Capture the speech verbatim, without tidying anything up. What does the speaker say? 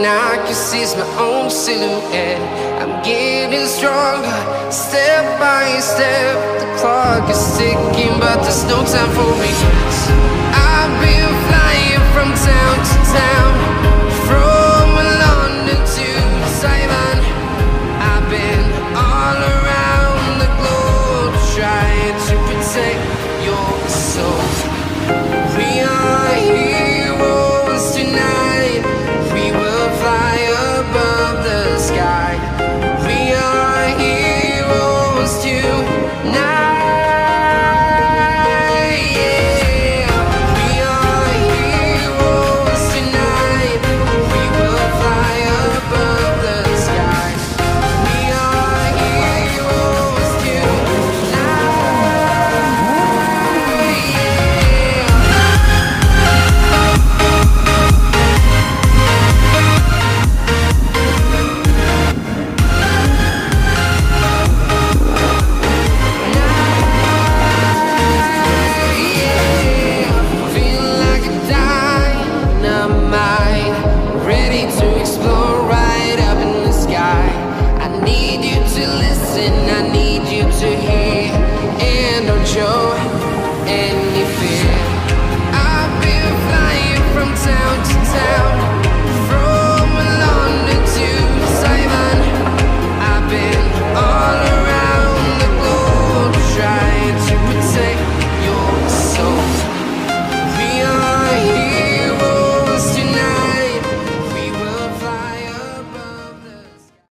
and I can see my own silhouette. I'm getting stronger, step by step. The clock is ticking, but there's no time for regrets. I've been flying from town to town,